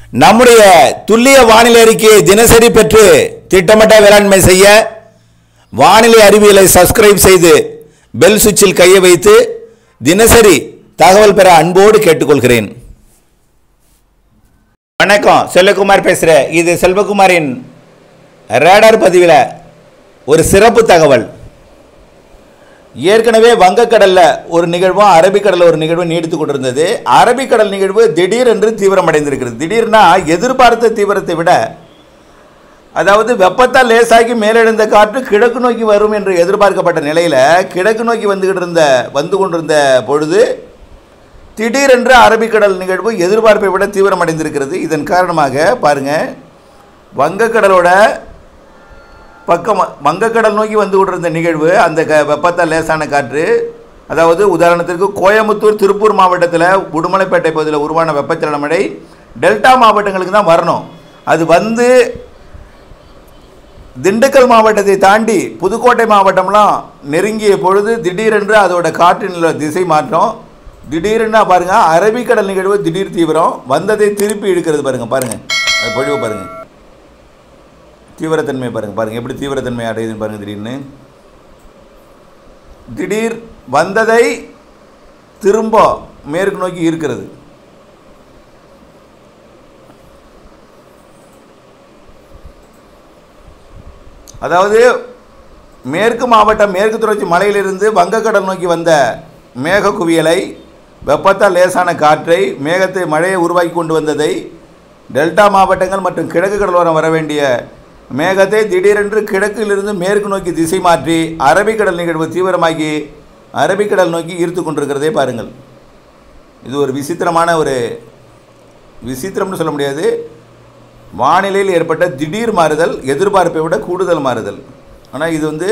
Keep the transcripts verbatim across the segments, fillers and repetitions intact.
நம்முடைய துல்லிய வானிலை அறிக்கையை தினசரி பெற்று திட்டமிட்ட வேளாண்மை செய்ய வானிலை அறிவியலை சப்ஸ்கிரைப் செய்து பெல் சுவிட்சில் கையை வைத்து தினசரி தகவல் பெற அன்போடு கேட்டுக்கொள்கிறேன். வணக்கம், செல்வகுமார் பேசுகிறேன். இது செல்வகுமாரின் ரேடார் பதிவில் ஒரு சிறப்பு தகவல். ஏற்கனவே வங்கக்கடலில் ஒரு நிகழ்வும் அரபிக்கடலில் ஒரு நிகழ்வும் நீடித்து கொண்டிருந்தது. அரபிக்கடல் நிகழ்வு திடீரென்று தீவிரமடைந்திருக்கிறது. திடீர்னா எதிர்பார்த்த தீவிரத்தை விட, அதாவது வெப்பத்தால் லேசாகி மேலெழுந்த காற்று கிழக்கு நோக்கி வரும் என்று எதிர்பார்க்கப்பட்ட நிலையில் கிழக்கு நோக்கி வந்துகிட்டு இருந்த வந்து கொண்டிருந்த பொழுது திடீரென்று அரபிக்கடல் நிகழ்வு எதிர்பார்ப்பை விட தீவிரமடைந்திருக்கிறது. இதன் காரணமாக பாருங்கள், வங்கக்கடலோட பக்கம் வங்கக்கடல் நோக்கி வந்து கொண்டிருந்த நிகழ்வு அந்த க வெப்பத்தால் லேசான காற்று, அதாவது உதாரணத்திற்கு கோயம்புத்தூர் திருப்பூர் மாவட்டத்தில் உடுமலைப்பேட்டை பகுதியில் உருவான வெப்பச்சலன மழை டெல்டா மாவட்டங்களுக்கு தான் வரணும். அது வந்து திண்டுக்கல் மாவட்டத்தை தாண்டி புதுக்கோட்டை மாவட்டம்லாம் நெருங்கிய பொழுது திடீரென்று அதோட காற்றின் திசை மாற்றம். திடீரென்னா பாருங்கள், அரபிக்கடல் நிகழ்வு திடீர் தீவிரம் வந்ததை திருப்பி இழுக்கிறது. பாருங்கள் பாருங்கள் அது பொழிவு பாருங்கள், தீவிரத்தன்மை பாருங்கள் பாருங்கள் எப்படி தீவிரத்தன்மை அடையுதுன்னு பாருங்கள். திடீர்னு திடீர் வந்ததை திரும்ப மேற்கு நோக்கி இருக்கிறது. அதாவது மேற்கு மாவட்டம் மேற்கு தொடர்ச்சி மலையிலிருந்து வங்கக்கடல் நோக்கி வந்த மேக குவியலை, வெப்பத்தால் லேசான காற்றை, மேகத்தை மழையை உருவாக்கி கொண்டு வந்ததை, டெல்டா மாவட்டங்கள் மற்றும் கிழக்கு கடலோரம் வர வேண்டிய மேகத்தை திடீரென்று கிழக்கிலிருந்து மேற்கு நோக்கி திசை மாற்றி அரபிக்கடல் நிகழ்வு தீவிரமாகி அரபிக்கடல் நோக்கி ஈர்த்து கொண்டிருக்கிறதே பாருங்கள். இது ஒரு விசித்திரமான ஒரு விசித்திரம்னு சொல்ல முடியாது, வானிலையில் ஏற்பட்ட திடீர் மாறுதல், எதிர்பார்ப்பை விட கூடுதல் மாறுதல். ஆனால் இது வந்து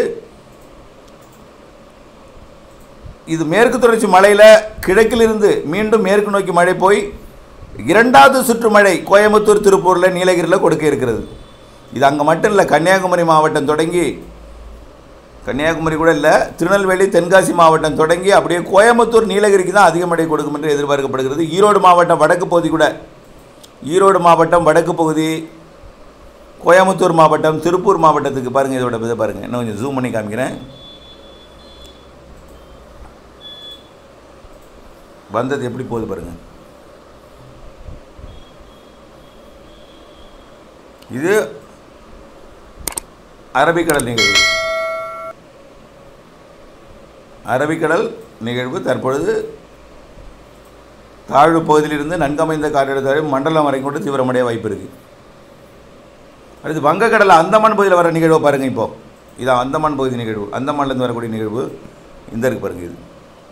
இது மேற்கு தொடர்ச்சி மலையில் கிழக்கிலிருந்து மீண்டும் மேற்கு நோக்கி மழை போய் இரண்டாவது சுற்று மழை கோயம்புத்தூர் திருப்பூரில் நீலகிரியில் கொடுக்க இருக்கிறது. இது அங்கே மட்டும் இல்லை, கன்னியாகுமரி மாவட்டம் தொடங்கி, கன்னியாகுமரி கூட இல்லை, திருநெல்வேலி தென்காசி மாவட்டம் தொடங்கி அப்படியே கோயம்புத்தூர் நீலகிரிக்கு தான் அதிக மழை கொடுக்கும் என்று எதிர்பார்க்கப்படுகிறது. ஈரோடு மாவட்டம் வடக்கு பகுதி கூட, ஈரோடு மாவட்டம் வடக்கு பகுதி, கோயம்புத்தூர் மாவட்டம், திருப்பூர் மாவட்டத்துக்கு பாருங்கள். இதோட இதை பாருங்கள், இன்னும் கொஞ்சம் ஜூம் பண்ணி காமிக்கிறேன். வந்தது எப்படி போகுது பாருங்கள். இது அரபிக்கடல் நிகழ்வு. அரபிக்கடல் நிகழ்வு தற்பொழுது தாழ்வு பகுதியிலிருந்து நன்கமைந்த காற்றழுத்த மண்டலம் வரை கொண்டு தீவிரமடைய வாய்ப்பு இருக்குது. அடுத்து வங்கக்கடலில் அந்தமான் பகுதியில் வர நிகழ்வை பாருங்கள். இப்போது இதான் அந்தமான் பகுதி நிகழ்வு, அந்தமான்லேருந்து வரக்கூடிய நிகழ்வு இந்த இருக்கு பாருங்கள். இது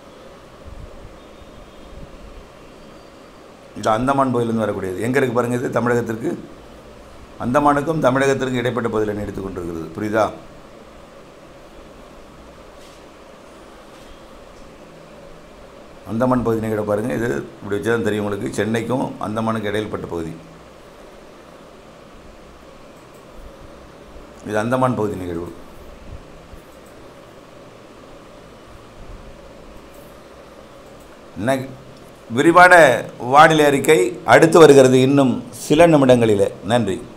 இது அந்தமான் பகுதியிலேருந்து வரக்கூடியது. எங்கே இருக்குது பாருங்கள், இது தமிழகத்திற்கு, அந்தமானுக்கும் தமிழகத்திற்கும் இடைப்பட்ட பகுதியில் நீடித்து கொண்டிருக்கிறது. புரியுதா? அந்தமான் பகுதி நிகழ்வு பாருங்கள். இது இப்படி வச்சு தான் தெரியும் உங்களுக்கு, சென்னைக்கும் அந்தமானுக்கு இடையில்பட்ட பகுதி. இது அந்தமான் பகுதி நிகழ்வு. இன்னைக்கு விரிவான வானிலை அறிக்கை அடுத்து வருகிறது இன்னும் சில நிமிடங்களிலே. நன்றி.